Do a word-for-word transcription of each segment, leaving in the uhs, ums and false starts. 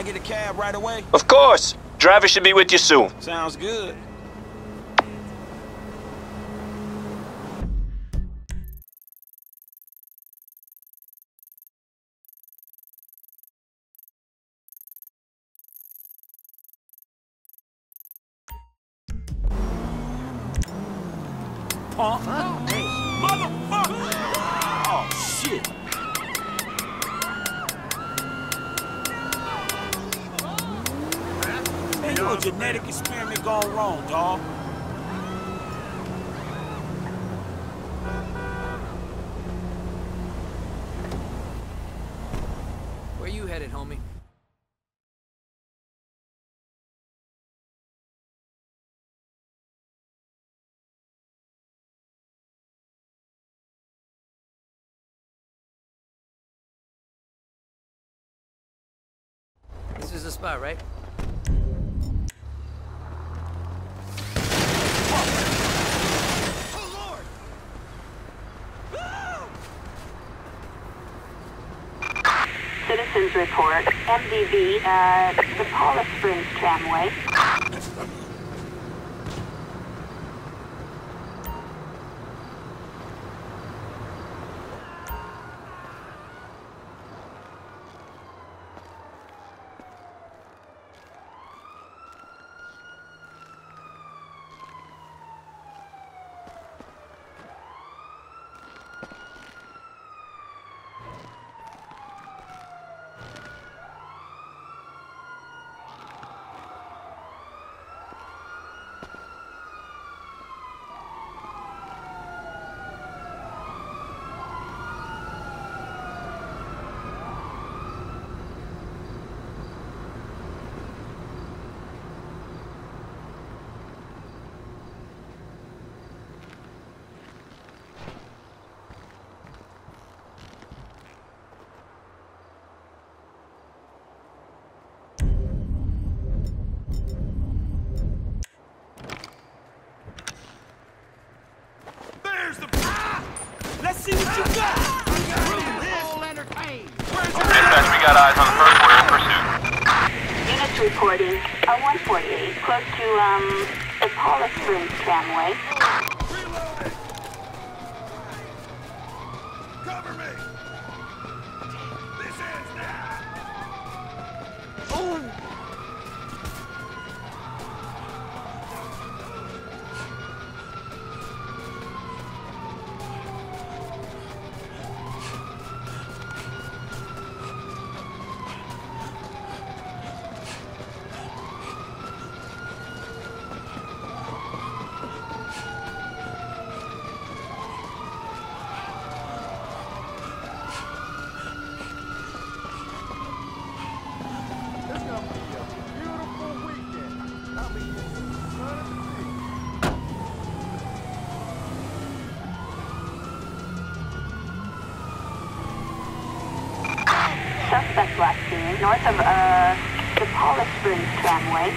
I get a cab right away? Of course. Driver should be with you soon. Sounds good. Huh? Huh? Hey, motherfucker! Oh, shit. Man, you a genetic experiment gone wrong, dawg. Where you headed, homie? This is the spot, right? Citizens report M D B at the Paula Springs tramway. Let's see what you got! Dispatch, we got eyes on the first one in pursuit. Units reporting a one forty-eight close to, um, the Paula Springs tramway. Cover me! This ends now! Oh! Suspect last seen north of, uh, the Paula Springs tramway.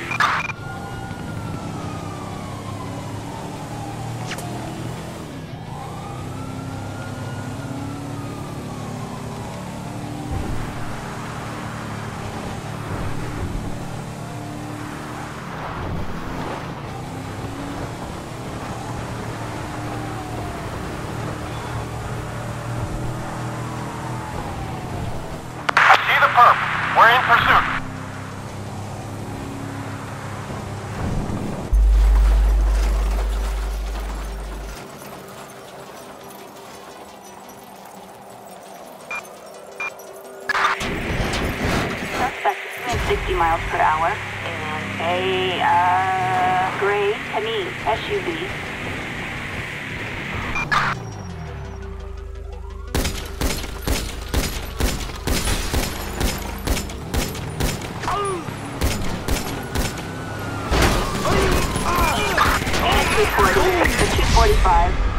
We're in pursuit. Suspect is sixty miles per hour in a, uh, gray Panini S U V. Reporting the two forty-five